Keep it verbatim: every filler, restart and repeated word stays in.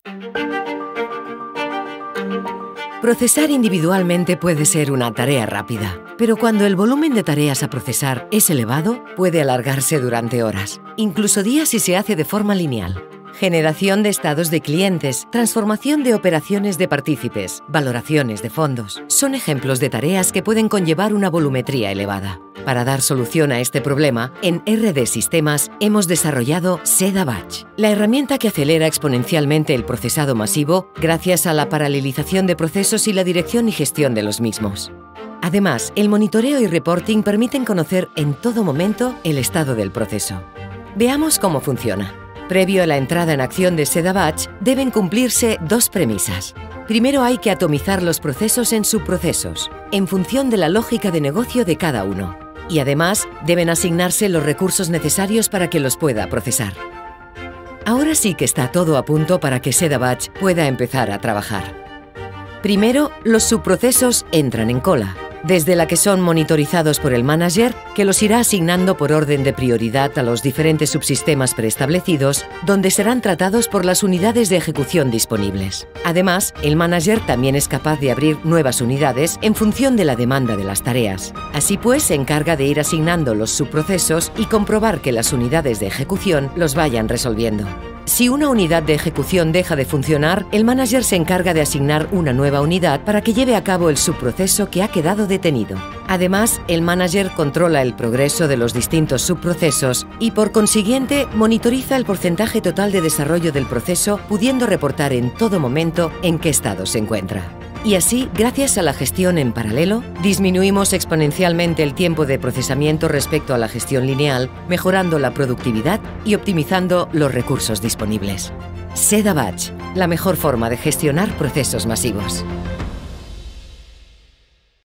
Procesar individualmente puede ser una tarea rápida, pero cuando el volumen de tareas a procesar es elevado, puede alargarse durante horas, incluso días si se hace de forma lineal. Generación de estados de clientes, transformación de operaciones de partícipes, valoraciones de fondos, son ejemplos de tareas que pueden conllevar una volumetría elevada. Para dar solución a este problema, en R D Sistemas hemos desarrollado SEDA Batch, la herramienta que acelera exponencialmente el procesado masivo gracias a la paralelización de procesos y la dirección y gestión de los mismos. Además, el monitoreo y reporting permiten conocer en todo momento el estado del proceso. Veamos cómo funciona. Previo a la entrada en acción de SEDA Batch, deben cumplirse dos premisas. Primero hay que atomizar los procesos en subprocesos, en función de la lógica de negocio de cada uno. Y además, deben asignarse los recursos necesarios para que los pueda procesar. Ahora sí que está todo a punto para que SEDA Batch pueda empezar a trabajar. Primero, los subprocesos entran en cola, desde la que son monitorizados por el manager, que los irá asignando por orden de prioridad a los diferentes subsistemas preestablecidos, donde serán tratados por las unidades de ejecución disponibles. Además, el manager también es capaz de abrir nuevas unidades en función de la demanda de las tareas. Así pues, se encarga de ir asignando los subprocesos y comprobar que las unidades de ejecución los vayan resolviendo. Si una unidad de ejecución deja de funcionar, el manager se encarga de asignar una nueva unidad para que lleve a cabo el subproceso que ha quedado detenido. Además, el manager controla el progreso de los distintos subprocesos y, por consiguiente, monitoriza el porcentaje total de desarrollo del proceso, pudiendo reportar en todo momento en qué estado se encuentra. Y así, gracias a la gestión en paralelo, disminuimos exponencialmente el tiempo de procesamiento respecto a la gestión lineal, mejorando la productividad y optimizando los recursos disponibles. SEDA Batch, la mejor forma de gestionar procesos masivos.